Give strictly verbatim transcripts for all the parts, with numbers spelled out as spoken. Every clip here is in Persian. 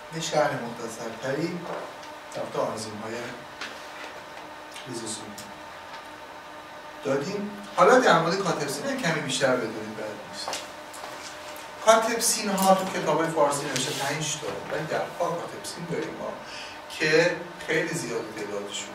یه شرح مختصرتری رابطه آنزیم های لیزوزومی دادیم. حالا در مورد کاتپسین کمی بیشتر بدونید بعد نیست. کاتپسین ها تو کتاب فارسی نوشته پنج تا، ولی در واقع کاتپسین داریم ما که خیلی زیاده تعدادشون،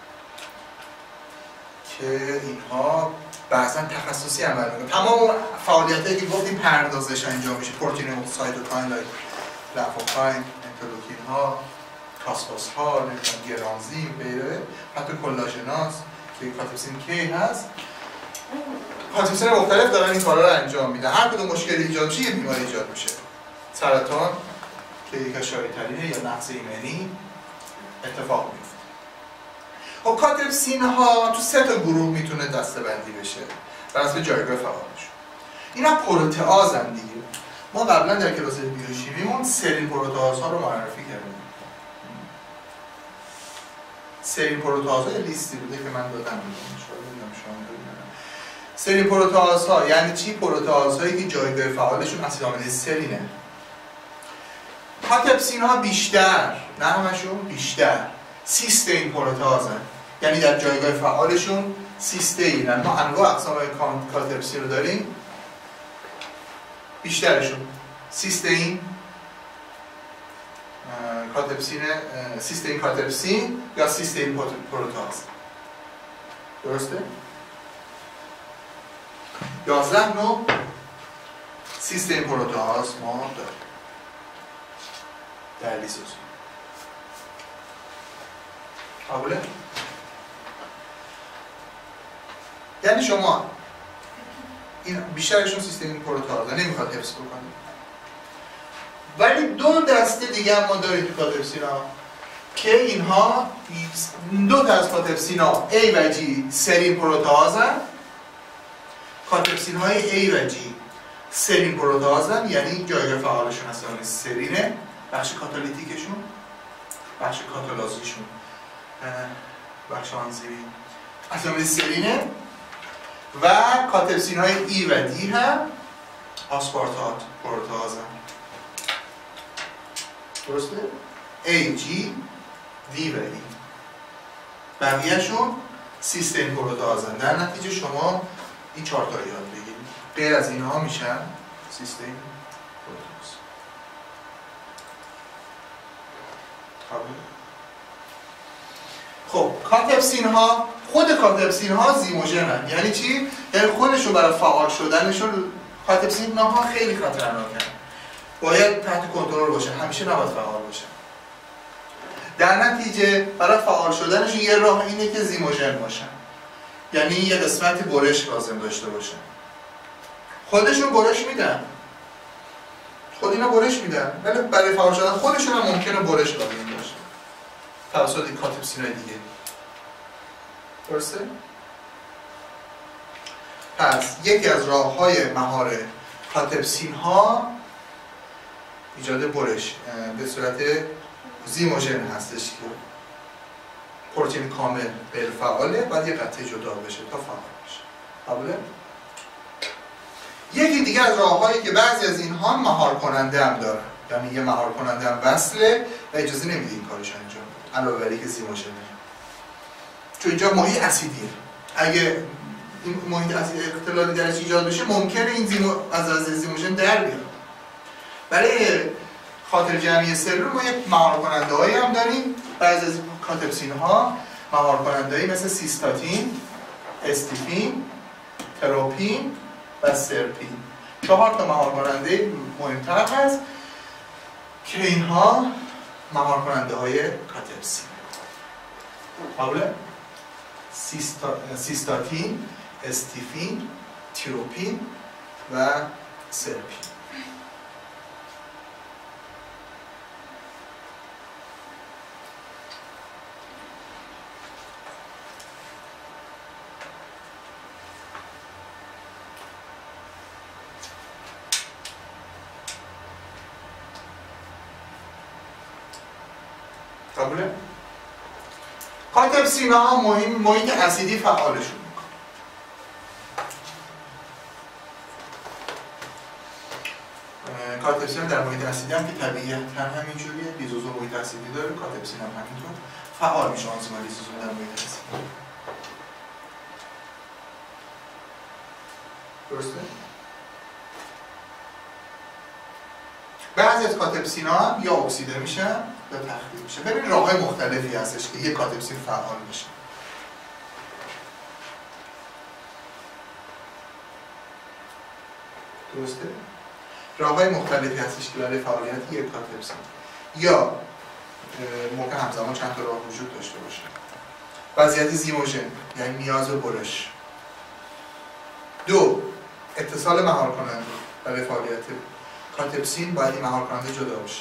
که اینها بعضا تخصصی عمل میکنن. تمام فعالیتایی که گفتیم پردازش انجام میشه، پروتئین و سایتوکاین، لایفوکاین، انترلوکین ها، کاسپاس ها، گرانزیم، غیره، حتی کلاژناز که کاتپسین کی هست. کاتپسین مختلف دارن این کارا رو انجام میدن. هر کدوم مشکلی ایجاد میشه یه بیماری ایجاد میشه. سرطان که یک شایع ترینه یا نقص ایمنی اتفاق میفته. خب کاتپسین ها تو سه تا گروه میتونه دسته‌بندی بشه بر اساس جایگاه فعالش. اینا پروتئازن دیگه. ما قبلا در کلاس بیوشیمیمون سرین پروتئاز ها رو معرفی کردیم. سرین پروتئاز ها لیستی بوده که من دادم ان شاءالله میگم شما ببینید. سرین پروتئاز ها یعنی چی؟ پروتئاز هایی که جایگاه فعالشون اسیدآمینه سرینه. کاتپسین ها بیشتر، نه همشون، بیشتر سیستین پروتئازن، یعنی در جایگاه فعالشون سیستین. ما انواع اقسام کاتپسین رو داریم، بیشترشون سیستین کاتپسین، سیستین کاتپسین یا سیستین پروتئاز. درسته؟ یازده نوع سیستین پروتئاز ما داریم در لیزوزوم. قبوله؟ یعنی شما این بیشترشون سیستم پروتئاز نمیخواد حفظ بکنید، ولی دو دسته دیگه هم ما داریم تو کاتپسین ها که اینها دو تا از کاتپسین ها A و G سرین پروتئازن. کاتپسین های A و G سرین پروتئازن، یعنی جایگاه فعالشون اصلا سرینه، بخش کاتالیتیکشون، بخش کاتالازیشون، بخش آنزیمی اصلا سرینه. و کاتپسین های ای و دی هم آسپارتات پروتئازن. درسته؟ A, G, D و E بقیهشون سیستم پروتئازن. در نتیجه شما این چهار تا یاد بگیرید، غیر از اینها میشن سیستم پروتئاز. خب کاتپسین ها، خود کاتپسین ها زیموژنن. یعنی چی؟ یعنی خودشون برای فعال شدنشون، کاتپسین ها خیلی خطرناکن، باید تحت کنترل باشه، همیشه نباید فعال باشه. در نتیجه برای فعال شدنشون یه راه اینه که زیموژن باشن، یعنی یه قسمتی برش لازم داشته باشن. خودشون برش میدن، خود اینا برش میدن، ولی برای فعال شدن خودشون هم ممکنه برش لازم باشه توسط کاتپسین های دیگه. درسته؟ پس یکی از راه های مهار کاتپسین ها ایجاد برش به صورت زیموژن هستش که پروتئین کامل غیر فعاله، بعد یک قطعه جدا بشه تا فعال بشه. قبوله؟ یکی دیگه از راه‌هایی که بعضی از اینها مهار کننده هم دارن، یعنی یه مهار کننده هم وصله و اجازه نمیده این کارش انجام بده، علاوه بر اینکه زیموژنه، چون اینجا محیط اسیدیه. اگه این محیط اسید اختلال درش ایجاد بشه ممکنه این زیمو از از زیموژن در بیاد. برای خاطر جمعی سلول ما یک مهار کننده هایی هم داریم. بعضی از کاتپسین ها مهار کننده هایی مثل سیستاتین، استیفین، تروپین و سرپین. چهار تا مهار کننده مهمتر هست که اینها مهار کننده های کاتپسین. قبله؟ سیستا... سیستاتین، استیفین، تروپین و سرپین. قبوله؟ کاتپسین ها مهم محیط اسیدی فعالشون میکنه. کاتپسین در محیط اسیدی هم که طبیعتاً همینجوریه، لیزوزوم محیط اسیدی داره، کاتپسین هم همینطور فعال میشه آنزیم لیزوزوم در محیط اسیدی. درسته؟ بعضی از کاتپسین ها هم یا اکسیده میشن یا تخلیه میشن. ببین راه‌های مختلفی هستش که یک کاتپسین فعال بشه. درسته؟ راه‌های مختلفی هستش که برای فعالیت یک کاتپسین یا موقع همزمان چند تا راه وجود داشته باشه. وضعیت زیموژن یعنی نیاز به برش. دو، اتصال مهار کننده. برای فعالیت کاتپسین باید این مهار کننده جدا باشه.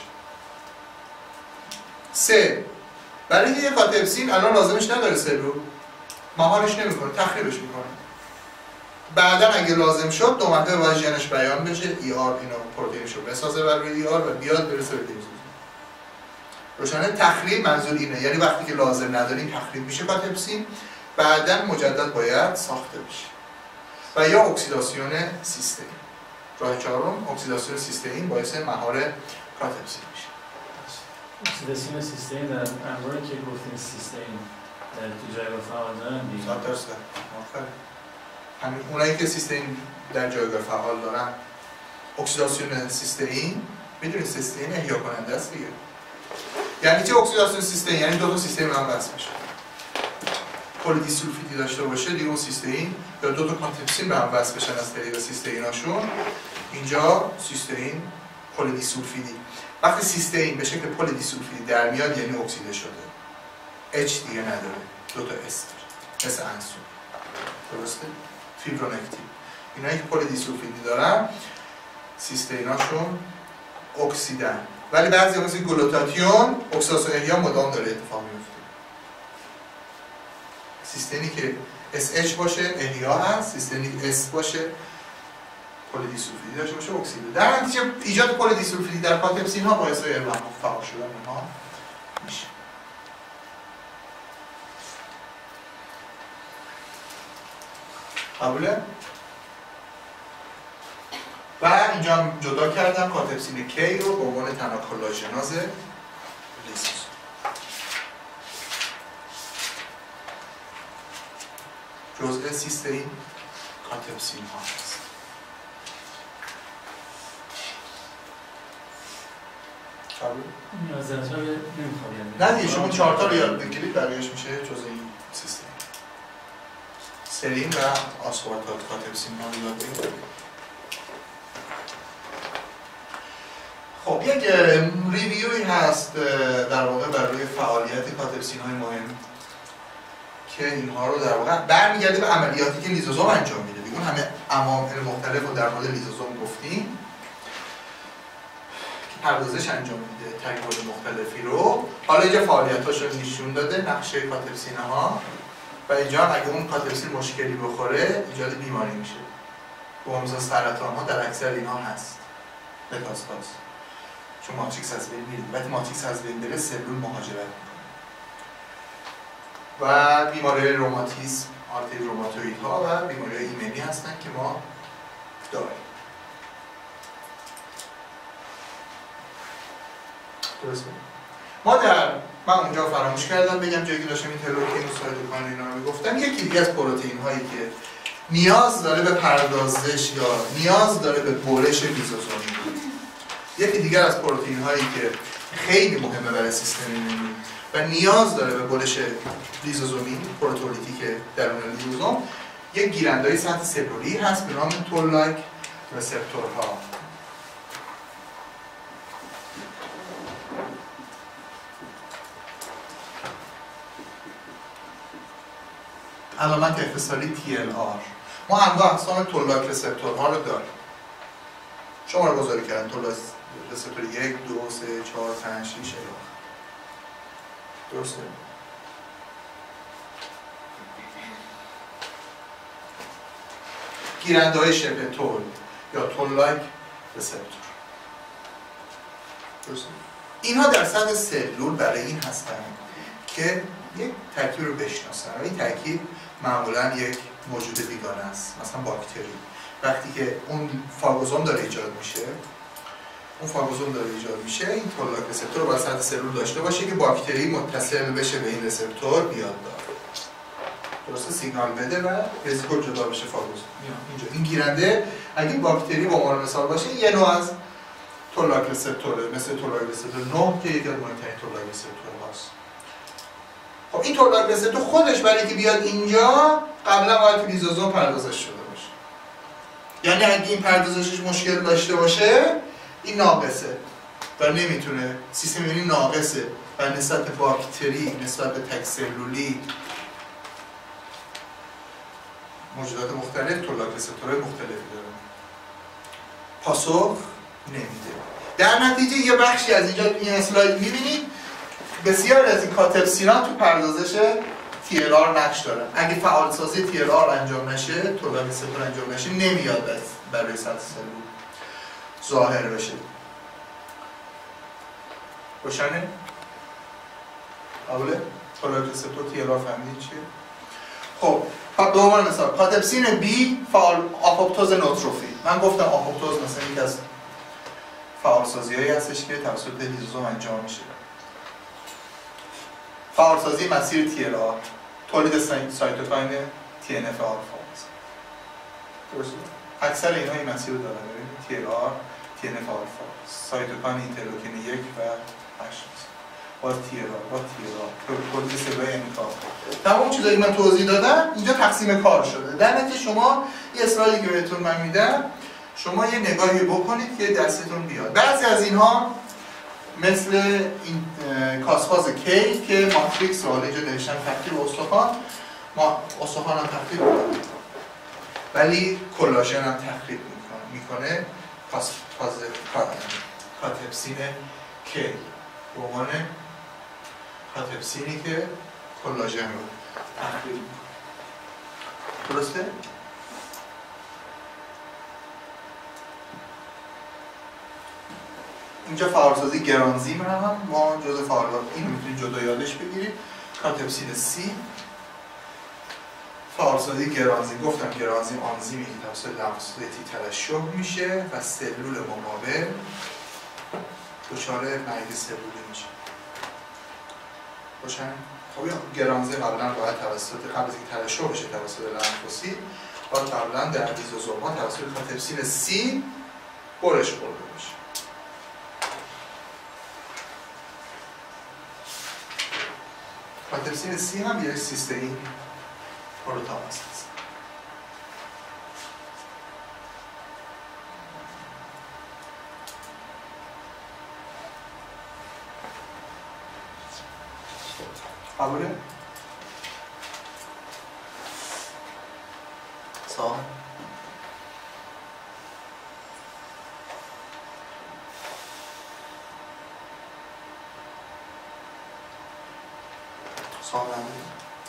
سه، برای اینکه یک کاتپسین الان لازمش نداره سلول، مهارش نمیکنه، تخریبش میکنه. بعدا اگه لازم شد دو مرتبه باید ژنش بیان بشه، ای آر اینو پروتئینشو بسازه برای ای آر و بیاد برسه به لیزوزوم. روشنه؟ تخریب منظور اینه، یعنی وقتی که لازم نداریم تخریب میشه کاتپسین، بعدا مجدد باید ساخته بشه. و یا اکسیداسیون سیستئین. راه چهارم اکسیداسیون سیستئین باعث مهار کاتپسین میشه. اکسیداسیون سیستئین در انواعی که گفتیم سیستئین تو جایگاه فعال دارن دیگه. صد درصد. آفرین. همین اونایی که سیستئین در جایگاه فعال دارن، اکسیداسیون سیستئین، میدونید سیستئین احیا کننده است دیگه. یعنی چه اکسیداسیون سیستئین؟ یعنی دو تا سیستم هم وصل بشه. پلی دیسولفیدی داشته باشه دیگه اون سیستئین یا دو تا کاتپسین به هم وصل بشن از طریق سیستئیناشون، اینجا سیستئین پلی دیسولفیدی. وقتی سیستئین به شکل پلی دیسولفیدی در میاد یعنی اکسیده شده. اچ دیگه نداره، دو تا اس داره. اس انسون. درسته؟ فیبرونکتین. اینایی که پلی دیسولفیدی دارن سیستئیناشون اکسیدن. ولی بعضی مثل گلوتاتیون اکسیداسیون احیا مدام داره اتفاق میفته. سیستمی که اس اچ باشه احیا هست، سیستمی که اس باشه پلی دیسولفیدی داشته باشه اکسیده. در نتیجه ایجاد پلی دیسولفیدی در کاتپسین ها باعث فعال شدن اونها میشه. قبوله؟ و اینجا هم جدا کردم کاتپسین کی رو به عنوان تنها کلاژناز لیزوزوم. جزء سیستئین کاتپسین ها هست. قبول؟ نیازت ها نمیخواد نه دیگه شما چهار تا رو یاد بگیرید بقیه‌اش میشه جزء این سیستم. سرین و آسپارتات کاتپسین ها رو یاد بگیرید. خب یک ریویوی هست در واقع برای فعالیت کاتپسین های مهم که اینها رو در واقع برمیگرده به عملیاتی که لیزوزوم انجام میده. دیگه اون همه عوامل مختلف رو در مورد لیزوزوم گفتیم که پردازش انجام میده ترکیبات مختلفی رو. حالا اینجا فعالیتاش رو نشون داده نقشه کاتپسین ها و اینجا اگه اون کاتپسین مشکلی بخوره ایجاد بیماری میشه. بومزا سرطان ها در اکثر اینها هست. متاستاز. چون ماتریکس از بین میره. وقتی ماتریکس از بین بره سلول مهاجرت میکنه. و بیماری روماتیسم، آرتری روماتوئید ها و بیماری ایمنی هستن که ما داریم. درسته؟ ما در من اونجا فراموش کردم بگم جایی که داشتم این تروکین و سایتوکاین اینا رو میگفتم، یکی دیگه از پروتئین هایی که نیاز داره به پردازش یا نیاز داره به برش لیزوزومی، یکی دیگر از پروتئین هایی که خیلی مهمه برای سیستم ایمنی و نیاز داره به برش لیزوزومی، پروتئولیتیک درون لیزوزوم، یک گیرنده‌ای سطح سلولی هست به نام تول لایک رسپتورها. علامت اختصاری تی ال آر. ما انواع اقسام تول لایک رسپتورها رو داریم. شما رو گذاری کردن تول لایک رسپتور یک، دو، سه، چهار، پنج، شش الی درسته؟ گیرنده های شبه تول یا تول لایک رسپتور. درسته؟ اینها در سطح سلول برای این هستن که یک ترکیب رو بشناسن و این ترکیب معمولا یک موجود بیگانه است، مثلا باکتری. وقتی که اون فاگوزوم داره ایجاد میشه اون فاگوزوم داره ایجاد میشه، این تولاک رسپتور رو باید سطح سلول داشته باشه که باکتری متصل بشه به این رسپتور بیاد داره. درسته سیگنال بده و ریزیکول جدا بشه فاگوزوم. اینجا این گیرنده اگه باکتری با عنوان مثال باشه یه نوع از تولاک رسپتوره، مثل تولاک رسپتور نه که یکی از مهمترین تولاک رسپتور هاست. خب این تولاک رسپتور خودش برای اینکه بیاد اینجا قبلا باید تو لیزوزوم پردازش شده باشه. یعنی اگه این پردازشش مشکل داشته باشه این ناقصه و نمیتونه، سیستم ایمنی ناقصه و نسبت به باکتری، نسبت به تک سلولی موجودات مختلف تولاک رسپتورهای مختلفی داره. پاسخ نمیده. در نتیجه یه بخشی از اینجا این اسلاید میبینید بسیار از این کاتپسینا تو پردازش تی ال آر نقش دارن. اگه فعالسازی تی ال آر انجام نشه، تولاک رسپتور انجام نشه، نمیاد برای سطح سلول ظاهر بشه. روشنه؟ قبوله؟ تولاک رسپتور تی ال آر فهمیدید چیه؟ خب به عنوان مثال کاتپسین بی فعال آپوپتوز نوتروفیل. من گفتم آپوپتوز مثلا یکی از فعالسازی‌هایی هستش که توسط لیزوزوم انجام میشه. فعالسازی مسیر تی ال آر، تولید سایتوکاین تی ان اف آلفا. درسته؟ اکثر اینها این مسیر رو دارن. ببینید تی ال آر، تی ان اف آلفا، سایتوکاین اینترلوکین یک و هشت. با تی ال آر، با تی ال آر، تولید سلول انکار. تمام چیزایی من توضیح دادم اینجا تقسیم کار شده. در نتیجه شما یه اسلایدی که بهتون من میدم شما یه نگاهی بکنید که دستتون بیاد. بعضی از اینها مثل این کاسفاز کی که ماتریکس رو حالا اینجا نوشتن ترکیب استخوان، ما استخوان هم تخریب میکنه ولی کلاژن هم تخریب میکنه. کاسفاز کاتپسین کی به عنوان کاتپسینی که کلاژن رو تخریب میکنه. درسته؟ اینجا فعالسازی گرانزیم هم ما جزء فعالات این میتونید جدا یادش بگیرید. کاتپسین سی فعالسازی گرانزیم، گفتم گرانزیم آنزیمی که توسط لمفوسایتی ترشح میشه و سلول مقابل دچار مرگ سلولی میشه. روشن؟ خب گرانزیم قبلا باید توسط قبل از اینکه ترشح بشه توسط لمفوسیت باید قبلا در لیزوزوم‌ها توسط کاتپسین سی برش خورده بشه. کاتپسین سی هم یک سیستئین پروتئاز است. قبوله؟ سوال؟ سوال ندارید؟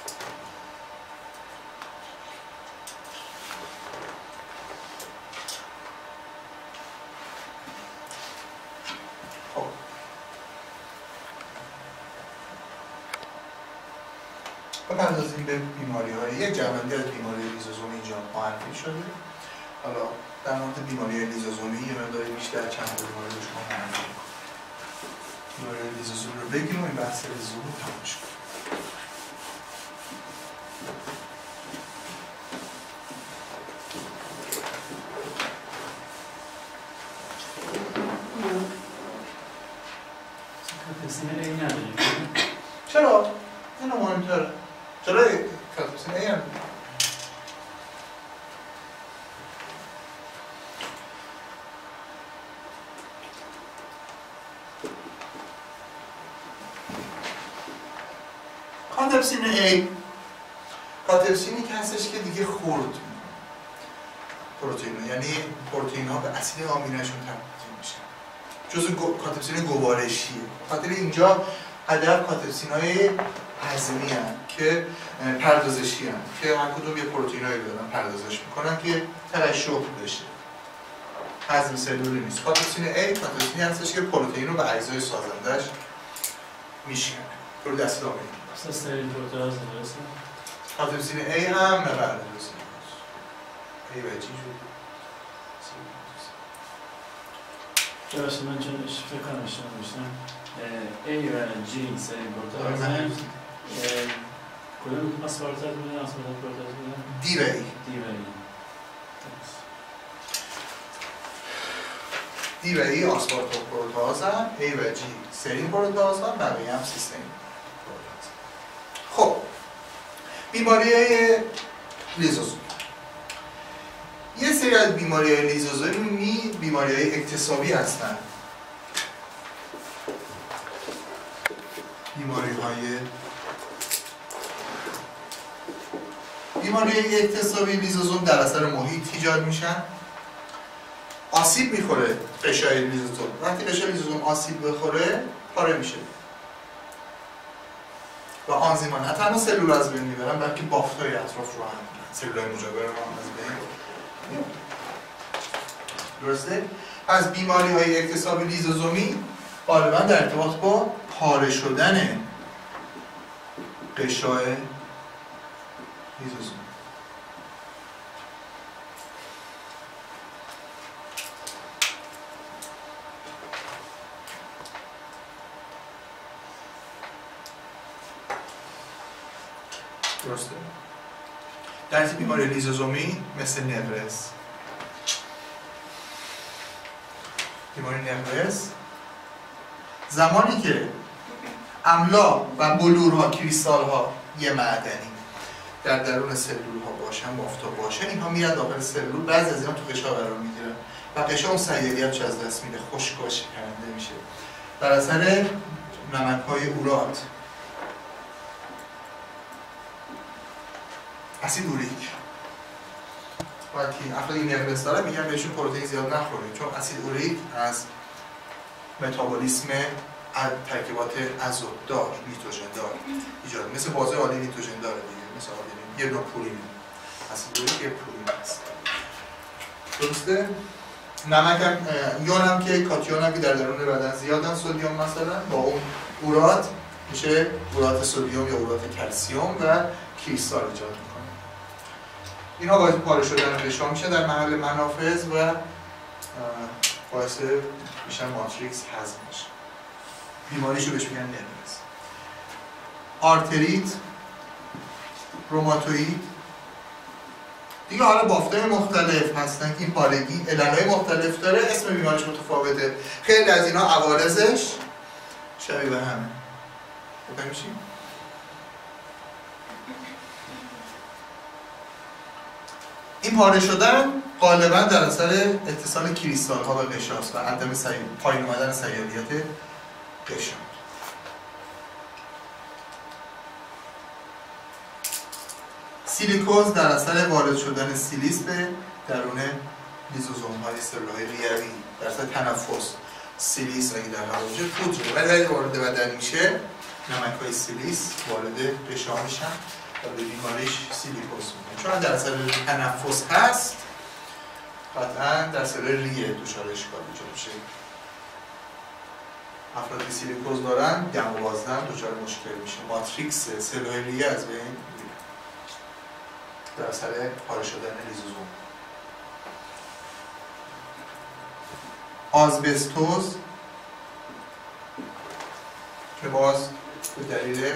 بپردازیم به بیماری‌های یک جنبندی از بیماری لیزوزومی اینجا معرفی شده. حالا در مورد بیماری لیزوزومی یه مقدار بیشتر چند بیماری رو شما معرفی کنیم. بیماری لیزوزومی رو بگیم و این بحث لیزوزومی رو تموم شد. چرا؟ اینو مهمتره. چرا کاتپسین ای هم؟ کاتپسین ای کاتپسینی که هستش که دیگه خورد پروتئین، یعنی پروتئین ها به اسید آمینه‌شون تبدیل میشن. جزء کاتپسین گوارشیه. خاطر اینجا هدف کاتپسین های هضمی هستند که پردازشی هستند که هر کدوم یه پروتئینایی دارن پردازش میکنن که ترشح بشه. هضم سلولی نیست. کاتپسین A کاتپسینی هستش که پروتئین رو به اجزای سازندش میشکنه. تولید اسید آمینه. اصلا استریل پروتئاز درسته؟ کاتپسین A هم نه بله درسته. A و G شد. ببخشید من چون فکر کنم اشتباه داشتم A و G سری پروتازن کدوم آسپارتات بودن؟ آسپارتات پروتاز بودن؟ D و E D و E D و E آسپارتات پروتازن، A و G سرین پروتازن، بقیه هم سیستم پروتازن. خب بیماری های لیزوزوم، یه سری از بیماری های لیزوزومی بیماری های اکتسابی هستن. بیماری های بیماری های اکتسابی لیزوزوم در اثر محیط ایجاد میشن. آسیب میخوره قشای لیزوزوم، وقتی قشای لیزوزوم آسیب بخوره پاره میشه و آنزیما نه تنها سلول از بین میبرن بلکه بافت‌های اطراف رو هم میبرن، سلول‌های مجاور رو هم از بین میبرن. درسته؟ از بیماری های اکتسابی لیزوزومی غالبا در ارتباط با پاره شدن قشای لیزوزوم. درسته؟ در این بیماری لیزوزومی مثل نقرس، بیماری نقرس زمانی که املاح و بلورها، کریستال‌ها یه معدنی در درون سلول‌ها باشن، بافتا باشن، اینها میرن داخل سلول، بعضی از اینا تو قشا قرار میگیرن و قشا اون سیالیتش از دست میده، خشک و شکننده میشه در اثر نمک‌های اورات، اسید اوریک. وقتی افرادی نقرس دارن میگن بهشون پروتئین زیاد نخورید، چون اسید اوریک از متابولیسم ترکیبات ازودار، نیتروژن دار ایجاد، مثل بازه عالی نیتروژن داره دیگه، مثل عالی یه نوع پولین، اسید اوریک یه پولین هست. درسته؟ نمک هم یون هم که کاتیون هم که در درون بدن زیادن، سدیم مثلا با اون اورات میشه اورات سدیم یا اورات کلسیم و کریستال ایجاد میکنه. اینها باعث پاره شدن قشا میشه در محل منافذ و باعث میشن ماتریکس هضم میشه. بیماریشو بهش میگن نقرس. آرتریت، روماتوئید دیگه حالا بافتای مختلف هستن که این پارگی عللهای مختلف داره، اسم بیماریش متفاوته. خیلی از اینا عوارضش شبیه به همه. متوجه میشیم؟ این پاره شدن غالبا در اثر اتصال کریستال ها به قشاست و عدم پایین اومدن سیالیت قشا. سیلیکوز در اثر وارد شدن سیلیس به درون لیزوزوم های سلول‌های ریوی در اثر تنفس سیلیس اگه در هوا باشه پودر، ولی وقتی وارد بدن میشه نمک های سیلیس وارد قشا میشن و به بیماریش سیلیکوز میگن. چون در اثر تنفس هست قطعا در اثر ریه دچار اشکال ایجاد میشه. افرادی سیلیکوز دارن دم و بازدم دچار مشکل میشه، ماتریکس سلول‌های ریه از بین میره در اثر پاره شدن لیزوزوم. آزبستوز که باز به دلیل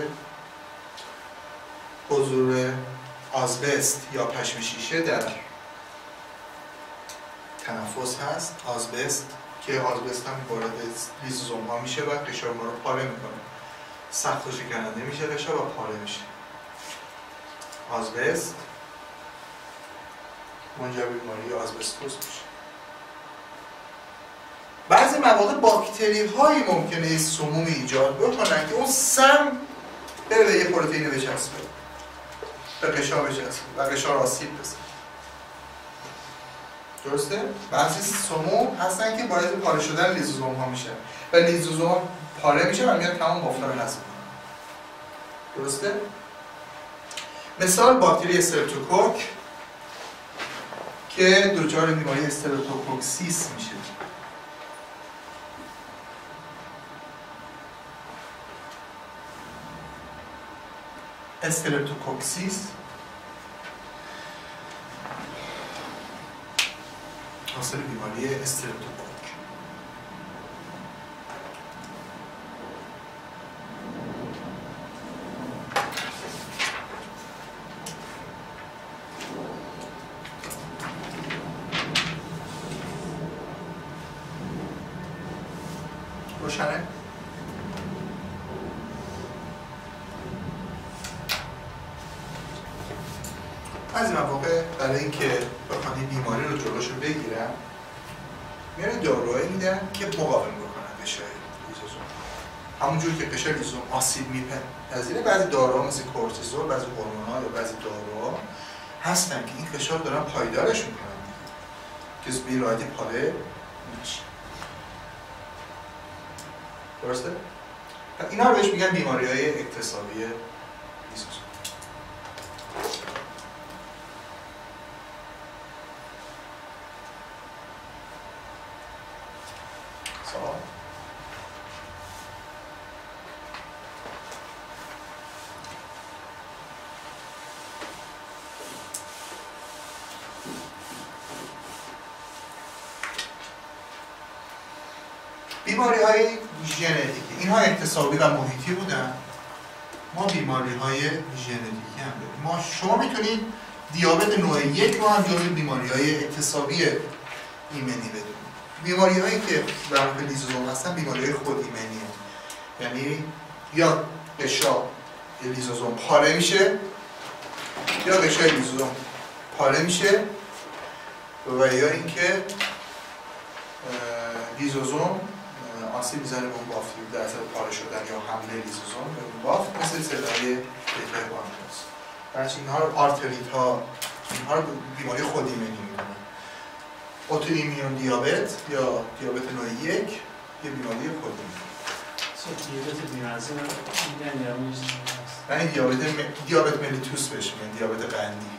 حضور آزبست یا پشم شیشه در تنفس هست. آزبست که آزبست هم وارد لیزوزوم ها میشه و قشر ما رو پاره میکنه، سخت و شکننده میشه قشر و پاره میشه. آزبست منجر به بیماری آزبستوز میشه. بعضی مواقع باکتری هایی ممکنه سموم ایجاد بکنن که اون سم بره به یه پروتئین بچسبه، به قشا بچسبه و قشا را آسیب بزنه. درسته؟ بعضی سموم هستن که باعث پاره شدن لیزوزوم ها میشه و لیزوزوم پاره میشه و میاد تمام بافتا رو هضم کنه. درسته؟ مثال باکتری استرپتوکوک که دچار بیماری استرپتوکوکسیس میشه. استرپتوکوکسیس حاصل بیماری استرپتوکوک. روشنه؟ بعضی مواقع برای اینکه بخوان این بیماری رو جلوشو بگیرن میان داروهایی میدن که مقاوم بکنن قشر لیزوزوم. همونجور که قشر لیزوزوم آسیب میپذیره، بعضی داروها مثل کورتیزول، بعضی هورمون‌ها یا بعضی داروها هستن که این قشر دارن پایدارش میکنن که بی راحتی پاره نشه. درسته؟ اینا رو بهش میگن بیماری‌های اکتسابی لیزوزوم. بیماری های ژنتیکی، اینها اکتسابی و محیطی بودن. ما بیماری های ژنتیکی هم داریم. ما شما میتونید دیابت نوع یک رو هم جزو بیماری های اکتسابی ایمنی بدونید. بیماری هایی که در مورد لیزوزوم هستن بیماری های خود ایمنی هستن. یعنی یا قشر لیزوزوم پاره میشه یا قشر لیزوزوم پاره میشه و یا اینکه لیزوزوم آسیب میزنه به اون بافتی در اثر پاره شدن یا حمله لیزوزوم به اون بافت، مثل صدای دیتای بانکاس. برای اینها رو آرتریت ها، اینها رو بیماری خود ایمنی میدونن. اتوایمیون دیابت یا دیابت نوع یک یه بیماری خود ایمنی. دیابت بیمزه میگن یا میشه؟ یعنی دیابت دیابت ملیتوس بهش میگن، دیابت قندی.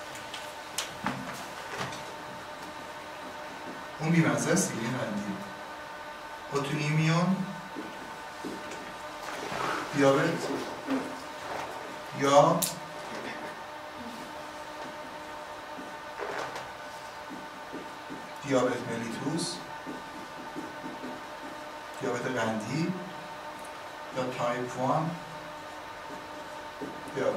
اون بیمزه است دیگه، قندی. اتوایمیون دیابت یا دیابت ملیتوس، دیابت قندی یا تایپ یک دیابت.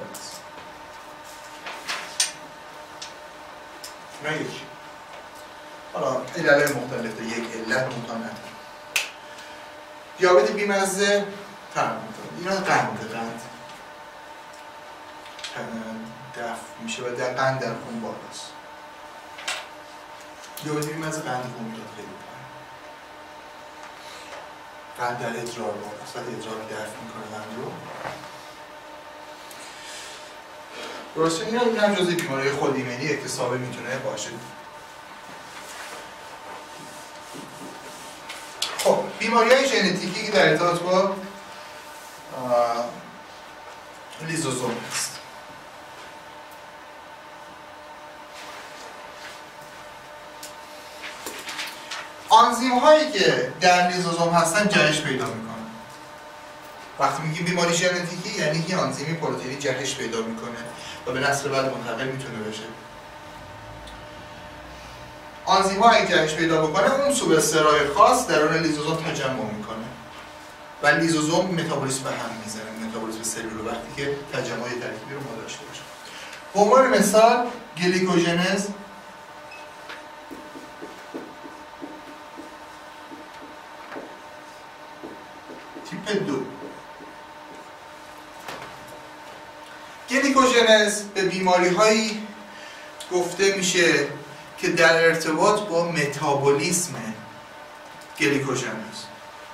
نه یک. حالا علل مختلف ده، یک علت مختلف. دیابت بیمزه فرق میکنه. اینا قند قند دفع میشه و در قند در خون بالاست. دیابت بیمزه قند خون میاد خیلی پایین. قند در ادرار بالاست و ادرار دفع میکنه قند رو. درسته اینا این هم جزء بیماری خود ایمنی اکتسابی میتونه باشه. خب بیماری‌های ژنتیکی که در ارتباط با لیزوزوم هست. آنزیم هایی که در لیزوزوم هستن جهش پیدا میکنن. وقتی میگیم بیماری ژنتیکی یعنی یه آنزیمی پروتئینی جهش پیدا میکنه و به نسل بعد منتقل میتونه بشه. آنزیم ها اگه جهش پیدا بکنه اون سوبسترای خاص درون لیزوزوم تجمع میکنه و لیزوزوم متابولیسم به هم میزنه، متابولیسم سلول وقتی که تجمع ترکیبی رو ما داشته باشه. به عنوان مثال گلیکوژنز تیپ دو. گلیکوژنز به بیماری هایی گفته میشه که در ارتباط با متابولیسم گلیکوژن است.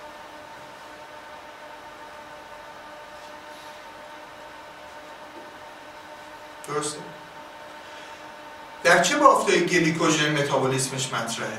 درسته؟ در چه بافت‌های گلیکوژن متابولیسمش مطرحه؟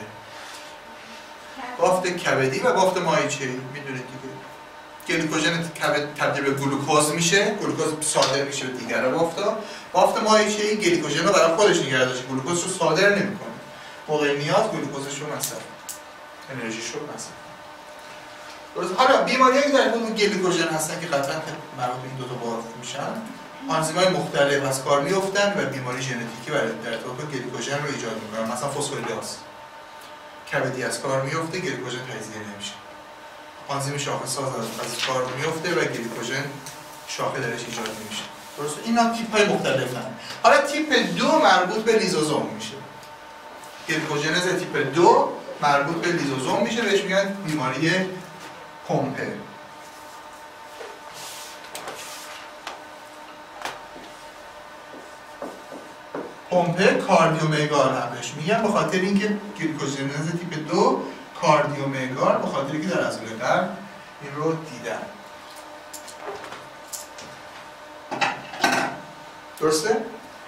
بافت کبدی و بافت مایعی. میدونید دیگه گلیکوژن کبد تبدیل به گلوکوز میشه، گلوکوز صادر میشه به دیگر بافتا. بافت مایعی گلیکوژن رو برای خودش نگه داشته، گلوکوز رو صادر نمیکنه. موقع نیاز گلوکوزش رو مصرف، انرژیش رو مصرف. درست. حالا بیماریایی در حدود گلیکوژن هستن که قطعا مربوط به این دو تا بافت میشن. آنزیم‌های مختلف از کار میافتن و بیماری ژنتیکی برای در ارتباط با گلیکوژن رو ایجاد میکنن. مثلا فسفوریداز کبدی از کار میفته، گلیکوژن تجزیه نمیشه. آنزیم شاخه‌ساز از کار میفته و گلیکوژن شاخه درش ایجاد نمیشه. درست. اینا تیپ‌های مختلفن. حالا تیپ دو مربوط به لیزوزوم میشه. گلیکوژنز تیپ دو مربوط به لیزوزوم میشه، بهش میگن بیماری پمپه. پمپه کاردیومگار هم بهش میگن، به خاطر اینکه گلیکوژنز تیپ دو کاردیومگار، به خاطر اینکه در عضله قلب این رو دیدن. درسته؟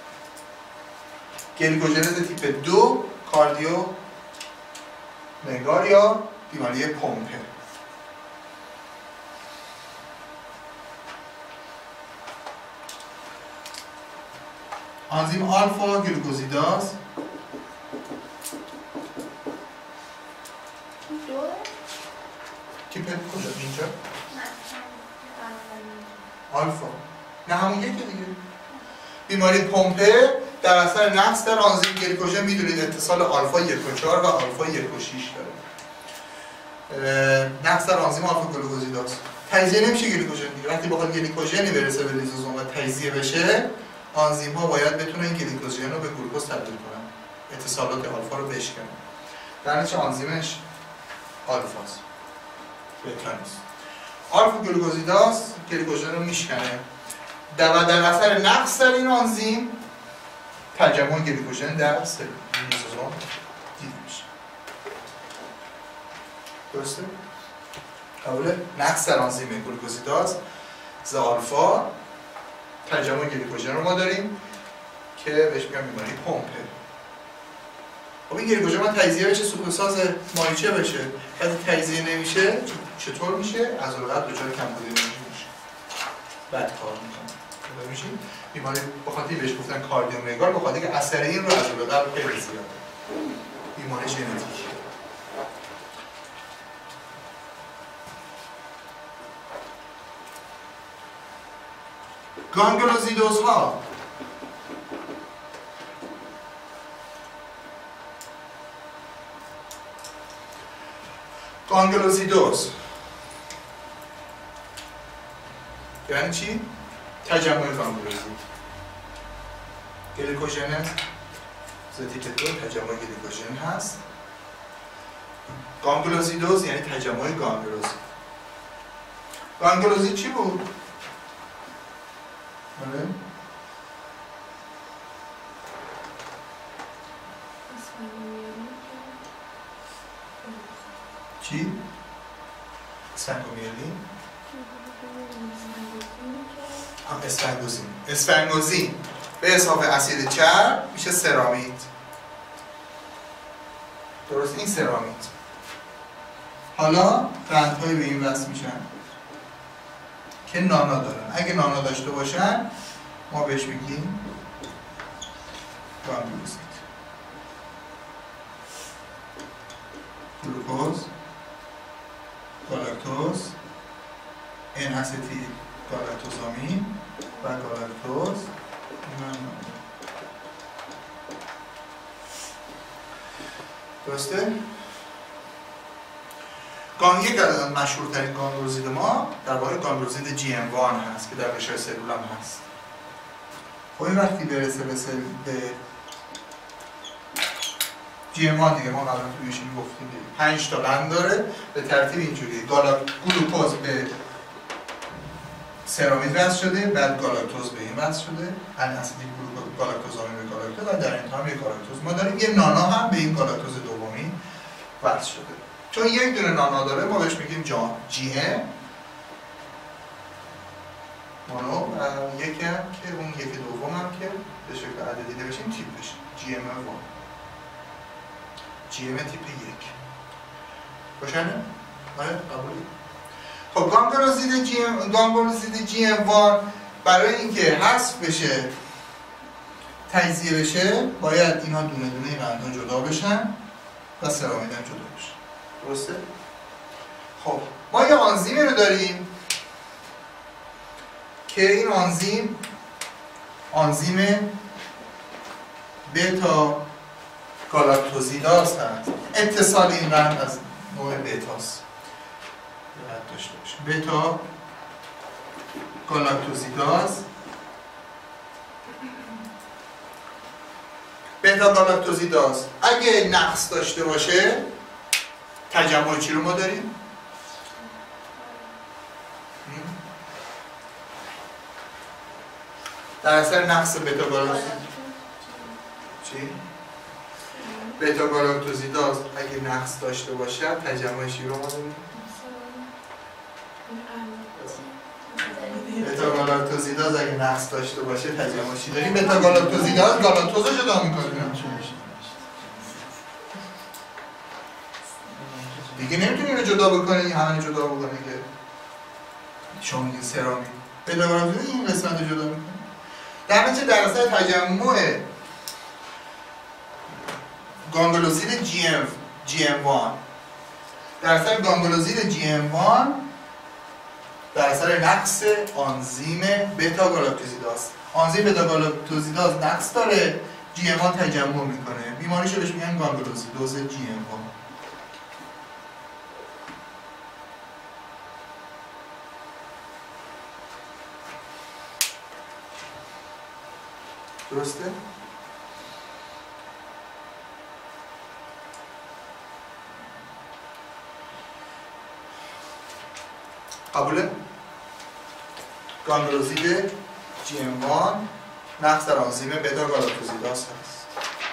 گلیکوژنز تیپ دو کاردیومگار یا بیماری پمپه. آنزیم آلفا گلوکوزیداز تیپ کجا؟ اینجا؟ آلفا نه همون یکی دیگه. بیماری پمپه در اثر نقص در آنزیم گلیکوژن میدونید اتصال آلفا یک و چهار و آلفا یک و شش داره. نقص در آنزیم آلفا گلوکوزیداز تجزیه نمیشه گلیکوژن دیگه. وقتی بخواد گلیکوژنی برسه به لیزوزوم و تجزیه بشه، آنزیم ها باید بتونن این گلیکوژن رو به گلوکوز تبدیل کنن، اتصالات آلفا رو بشکنن. در نتیجه آنزیمش آلفاست، بتا نیست. آلفا گلوکوزیداز گلیکوژن رو میشکنه و در اثر نقص در این آنزیم تجمع گلیکوژن در سل لیزوزوم دیده میشه. درسته؟ قبول نقص در آنزیم گلوکوزیداز ز آلفا تجمع گلیکوژن رو ما داریم که بهش میگن بیماری پمپه. خب این گلیکوژن ما تجزیه بشه، سوخت‌ساز مایچه بشه، وقتی تجزیه نمیشه چطور میشه؟ عضله قلب دچار کمبودی انرژی میشه، بد کار میکنه. میشه بیماری به خاطر بهش گفتن کاردیومگار، به خاطر که اثر این رو عضله قلب خیلی زیاده، بیماری ژنتیکی. گانگلوزیدوزها گانگلوزیدوز یعنی چی؟ تجمع گانگلوزید. گلیکوژن تیپ دو تجمع گلیکوژن هست. گانگلوزیدوز یعنی تجمع گانگلوزید. گانگلوزید چی بود؟ بله؟ چی؟ اسفنگومیلین؟ اسفنگوزین. اسفنگوزین به اضافه اسید چرب میشه سرامید. درست این سرامید. حالا قندهای به این وصل میشن که نانا دارن. اگه نانا داشته باشن ما بهش میگیم گانگلوزید. گلوکوز، گالاکتوز، ان استیل گالاکتوزامین و گالاکتوز. درسته؟ گان یک از مشهورترین گانگلوزید ما در واقع گانگلوزید جی ام وان هست که در غشای سلول هم هست. خب این وقتی برسه به سل به جی ام وان دیگه ما قبلا توی شیمی گفتیم دیگه پنج تا قند داره به ترتیب اینجوری: گلوکوز به سرامید وصل شده، بعد گالاکتوز به این وصل شده، ان اسیدیل گالاکتوزامین به گالاکتوز و در انتها یک گالاکتوز ما داریم. یه نانا هم به این گالاکتوز دومی وصل شده. چون یک دونه نانا داره ما بهش میگیم جان جی ام مونو و یکی هم که اون یکی دوم هم که به شکل عددی دیده بشیم تیپش جی ام وان، جی ام تیپ یک. روشنه؟ آره قبولی؟ خب گانگلوزید جی ام گانگلوزید جی ام وان برای اینکه حذف بشه، تجزیه بشه، باید اینا دونه دونه این قندها جدا بشن و سرامید هم جدا بشه. درسته؟ خب ما یه آنزیمی رو داریم که این آنزیم آنزیم بتا گالاکتوزیداز هست. اتصال این قند از نوع بتاست. دقت داشته باشه. بتا گالاکتوزیداز بتا گالاکتوزیداز اگه نقص داشته باشه تجمع چی رو ما داریم؟ در اثر نقص بتا گالاکتوز چی؟ بتا گالاکتوزیداز اگه نقص داشته باشه تجمعش رو ما داریم بتا گالاکتوزیداز اگه نقص داشته باشه تجمعش داریم. بتا گالاکتوزیداز گالاکتوز رو جدا میکنه دیگه نمیتونی اینو جدا بکنه، این همه جدا بکنه که شما میگین سرامی. بتا گالاکتوز این قسمت رو جدا میکنه. در نتیجه در اثر تجمع گانگلوزید جی ام جی ام وان در اثر گانگلوزید جی ام وان در اثر نقص آنزیم بتا گالاکتوزیداز، آنزیم بتا گالاکتوزیداز نقص داره، جی ام وان تجمع میکنه، بیماریشو بهش میگن گانگلوزیدوز جی ام وان. درسته؟ قبوله؟ گانگلوزید جی ام وان نقص در آنزیم بتا گالاکتوزیداز هست.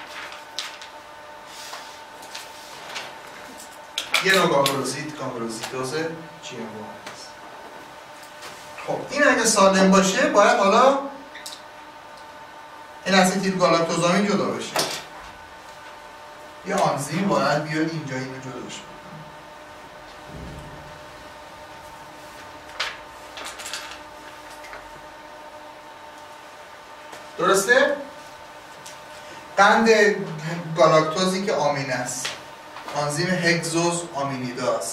یه نوع گانگلوزید گانگلوزیدوز جی ام وان هست. خب این اگه سالم باشه باید حالا این اسیتیل گالاکتوزامین جدا بشه. یه آنزیم باید بیاد اینجا اینو جدا بشه. درسته؟ قند گالاکتوزی که آمین است، آنزیم هگزوز آمینیداز.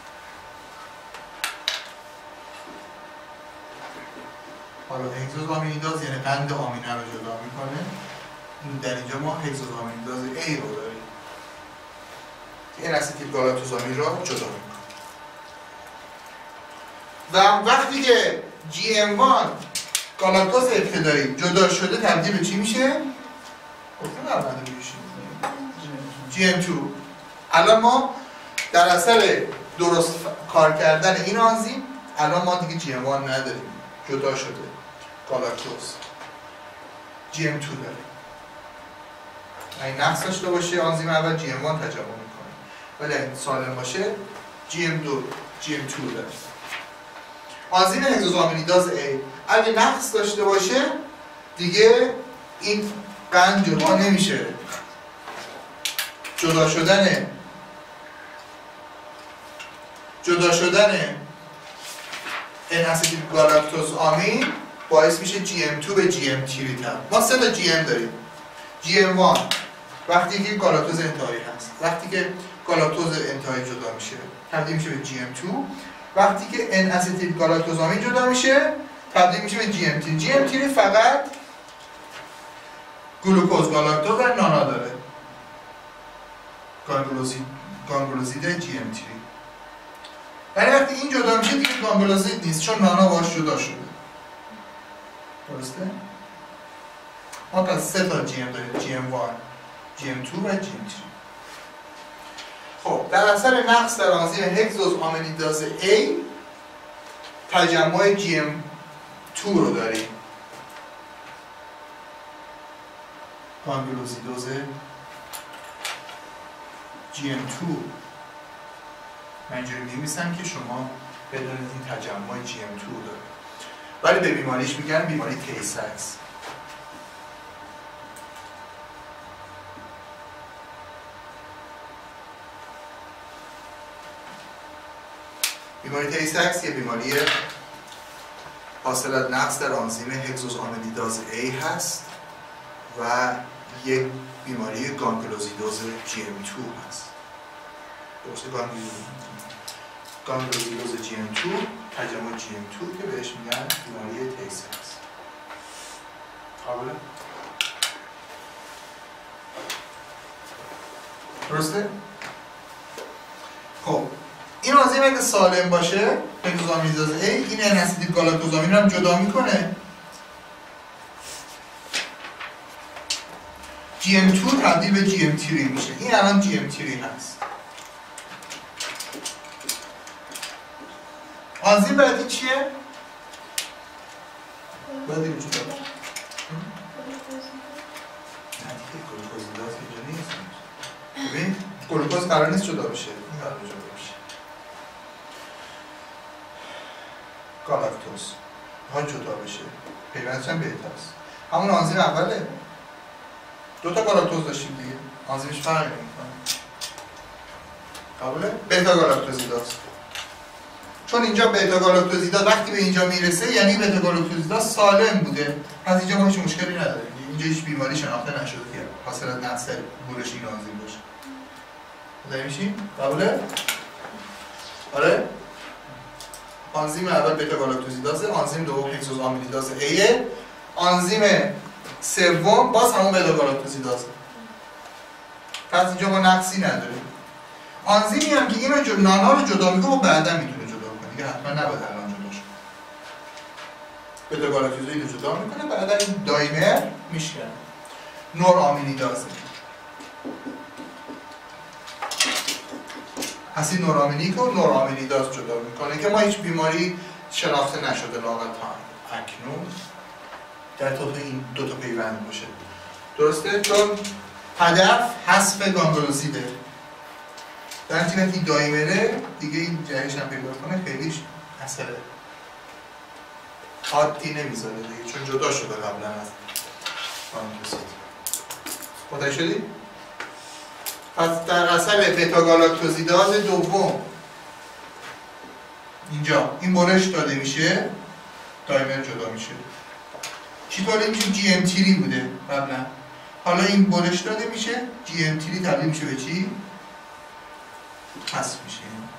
حالا هگزوز آمینیداز یعنی قند آمینه رو جدا میکنه. در اینجا ما هگزوز آمینیداز A رو داریم که این اسیتیل گالاکتوزامین رو جدا میکنه. و وقتی که جی ام وان گالاکتوز ابتدایی جدا شده تبدیل به چی میشه؟ گفتم درمنده میشه جی ام تو. الان ما در اثر درست کار کردن این آنزیم الان ما دیگه جی ام وان نداریم، جدا شده گالاکتوز جی ام تو داریم. اگه نقص داشته باشه آنزیم اول جی ام وان تجمع میکنه، ولی اگه سالم باشه جی ام دو جی ام تو داریم. آنزیم هگزوزامینیداز A اگه نقص داشته باشه دیگه این قند جدا نمیشه. جدا شدن جدا شدن این اسیتیل گالاکتوز آمین باعث میشه جی ام تو به جی ام تری تبدیل. ما سه تا جی ام داریم. جی ام وان وقتی که گالاکتوز انتهایی هست، وقتی که گالاکتوز انتهایی جدا میشه تبدیل میشه به جی ام تو، وقتی که ان اسیتیل گالاکتوزامین جدا میشه تبدیل میشه به جی ام تی. جی ام تی فقط گلوکوز گالاکتوز و نانا داره. گانگلوزید گانگلوزید جی ام تی. ولی وقتی این جدا میشه دیگه گانگلوزید نیست چون نانا باهاش جدا شده. درسته؟ ما پس سه تا جی ام داریم، جی ام وان، جی ام تو و جی ام تری. خب در اثر نقص در آنزیم هگزوز آمینیداز A تجمع جی ام تو رو داریم. گانگلوزیدوز جی ام تو. من اینجوری می‌نویسم که شما بدونید این تجمع جی ام تو داره. ولی به بیماریش میگن بیماری تی سکس. بیماری تی سکس یه بیماری حاصل از نقص در آنزیم هگزوز آمینیداز A هست و یک بیماری گانگلوزیدوز جی ام تو هست. درسته؟ گانگلوزیدوز جی ام تو، تجمع جی ام تو که بهش میگن بیماری تی سکس. قابله؟ درسته؟ خب این آنزیم اگه سالم باشه هگزوز آمینیداز A این ان اسیتیل گالاکتوزامین رو هم جدا میکنه. جی ام تو تبدیل به جی ام تری میشه. این الان جی ام تری هست. آنزیم بعدی چیه؟ بعدی وجود داره. گلوکوز قرار نیست جدا بشه، این قرار جدا بشه. گالاکتوز ها جدا بشه، پیوندش هم بهتر است. همون آنزیم اوله. دو تا گالاکتوز داشتیم دیگه. آنزیمش فرق نمی‌کنه. قبوله؟ بتا گالاکتوزیداز. چون اینجا بتا گالاکتوزیداز وقتی به اینجا میرسه یعنی بتا گالاکتوزیداز سالم بوده. پس اینجا ما هیچ مشکلی نداریم. اینجا هیچ بیماری شناخته نشده که حاصل نقص بورش این آنزیم باشه. متوجه میشین؟ قبوله؟ آره؟ آنزیم اول بتا گالاکتوزیداز، آنزیم دوم هکسوز آمیلیداز ایه، آنزیم سوم باز همون بتا گالاکتوزیداز. پس اینجا ما نقصی نداریم. آنزیمی هم که اینو جو نانا رو جدا میکنه و بعدا میتونه جدا کنه. دیگه حتما نباید الان جدا شه. بتا گالاکتوزید رو جدا میکنه، بعدا این دایمر میشکنه. نورآمینیداز. اسید نورآمینیک و نورآمینیداز جدا میکنه که ما هیچ بیماری شناخته نشده لااقل تا اکنون در تو این دو تا پیوند باشه. درسته؟ چون هدف حذف گانگلوزیده. در نتیجه دایمره دیگه این جهش هم پیدا کنه خیلیش اثر حادی نمیذاره دیگه، چون جدا شده قبلا از گانگلوزید. متوجه شدی؟ پس در اصل بتا گالاکتوزیداز دوم اینجا این برش داده میشه، دایمر جدا میشه. چی تولید میشه؟ جی ام تری بوده قبلا. حالا این برش داده میشه، جی ام تری تبدیل میشه به چی؟ حذف میشه.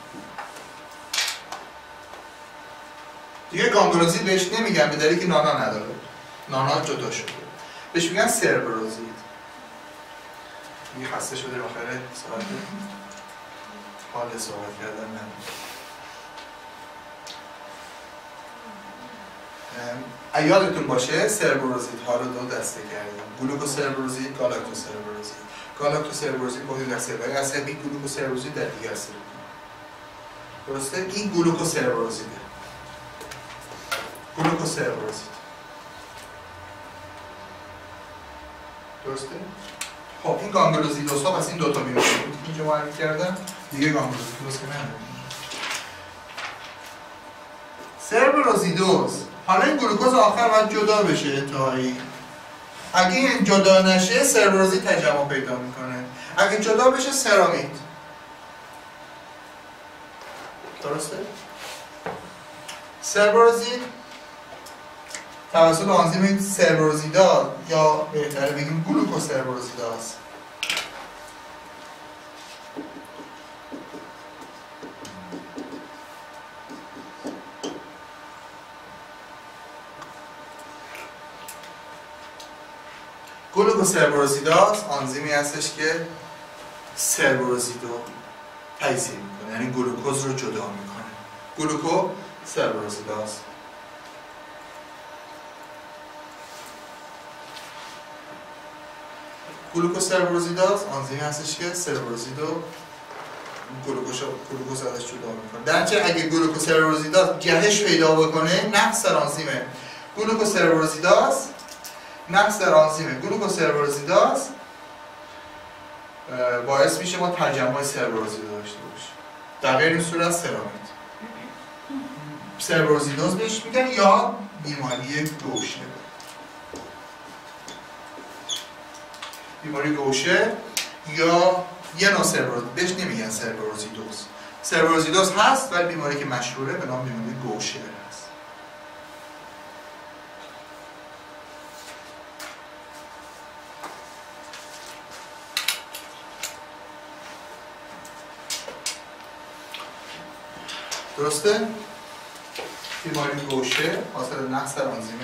دیگه گانگلوزید بهش نمیگن به دلیلی که نانا نداره. نانا جدا شده. بهش میگن سربروزید. دیگه خسته شده بالاخره ساعت حال صحبت کردن نداره. یادتون باشه سربروزید ها رو دو دسته کردیم. گلوکوسربروزید، گالاکتوسربروزید. گالاکتوسربروزید با در سرهای عصبی، گلوکوسربروزید در دیگر عصبی. درسته؟ این گلوکوسربروزیده. گلوکوسربروزید. درسته؟ خب این گانگلوزیدوز ها پس این دوتا بیماری بود که اینجا معرفی کردم. دیگه گانگلوزیدوز که نداریم. سربروزیدوز. حالا این گلوکوز آخر باید جدا بشه انتهایی. اگه این جدا نشه سربروزید تجمع پیدا میکنه. اگه جدا بشه سرامید. درسته؟ سربروزید توسط آنزیم سربروزیداز یا بهتره بگیم گلوکوسربروزیداز گلوکوسربروزیداز آنزیمی هستش که سربروزید رو تجزیه میکنه، یعنی گلوکوز رو جدا میکنه. گلوکوسربروزیداز. گلوکوسربروزیداز آنزیمی هستش که سربروزید رو گلوکوز گلوکوز ازش جدا میکنه. در نتیجه اگه گلوکوسربروزیداز جهش پیدا بکنه، نقص در آنزیم گلوکوسربروزیداز نقص در آنزیم گلوکوسربروزیداز باعث میشه ما تجمع سربروزید داشته باشیم. در غیر این صورت سرامید. سربروزیداز بهش میگن یا بیماری گوشه. بیماری گوشه یا یه نوع سربروزید بهش نمیگن سربروزیدوز. سربروزیدوز هست ولی بیماری که مشهوره به نام بیماری گوشه هست. درسته؟ بیماری گوشه حاصل نقص در آنزیم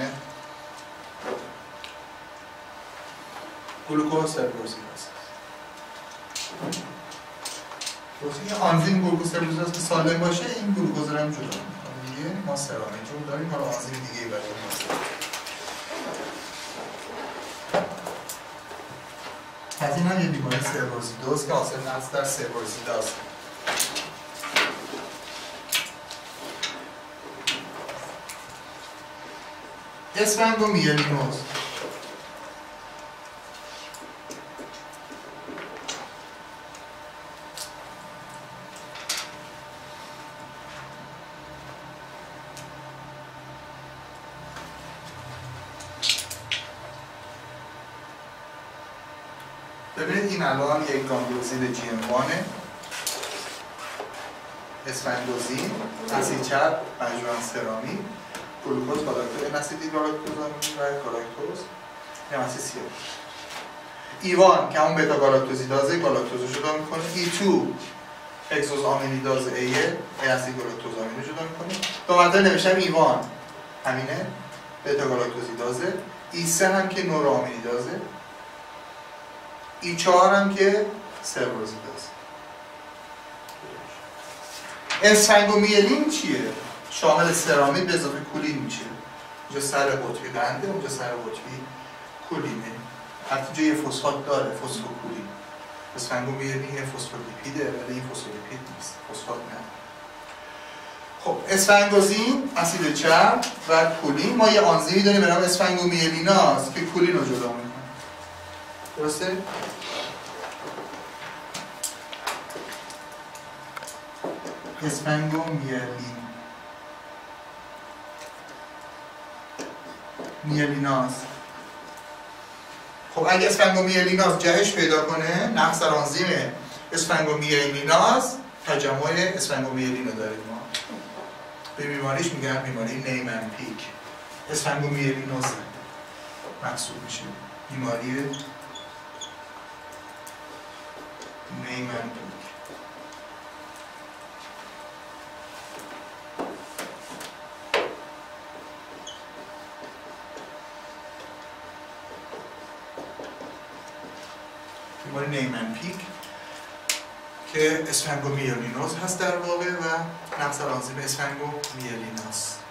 گلوکوسربروزیداز. درسته که آنزیم گلوکوسربروزیداز که سالم باشه این گلوکوز رو هم جدا می‌کنه. دیگه ما سرامید رو داریم، حالا آنزیم دیگه ای برای ما. از این هم یه بیماری سربروزیدوز که حاصل نقص در سربروزیداز. اسفنگومیلینوز. ببینید این الان یک گانگلوزید جی ام وانه، اسفنگوزین، اسید چرب، مجموعاً سرامی، گلوکوز، گالاکتوز، این اسیدی گالاکتوزامین و گالاکتوز، این اسید سیاه. ایوان که همون بتا گالاکتوزیدازه گالاکتوز رو جدا میکنه. ای تو اکسوز آمینیداز ای این اسید گالاکتوزامین رو جدا میکنه. دو مرتبه نوشتم ایوان همینه بتا گالاکتوزیدازه. ای سه هم که نورو آمینیدازه. ای چهار هم که سروزیدازه. اسفنگومیلین چیه؟ شامل سرامید به اضافه کولین میشه. اینجا سر قطبی قنده، اونجا سر قطبی کولینه. حتی جای فسفات داره، فسفوکولین. اسفنگومیلین یه فسفولیپیده ولی این فسفولیپید نیست. فسفات نه. خب اسفنگوزین، اسید چرب و کولین، ما یه آنزیمی داریم به نام اسفنگومیلیناز که کولین رو جدا میکنه. درسته؟ اسفنگومیلین میلیناز. خب اگه اسفنگومیلیناز جهش پیدا کنه، نقص در آنزیم اسفنگومیلیناز تجمع اسفنگومیلین رو داریم ما. به بیماریش میگن بیماری نیمن پیک. اسفنگومیلینوز محسوب میشه. بیماری نیمن پیک. بیماری نیمن پیک که اسفنگومیلینوز هست در واقع و نقص در آنزیم اسفنگومیلیناز.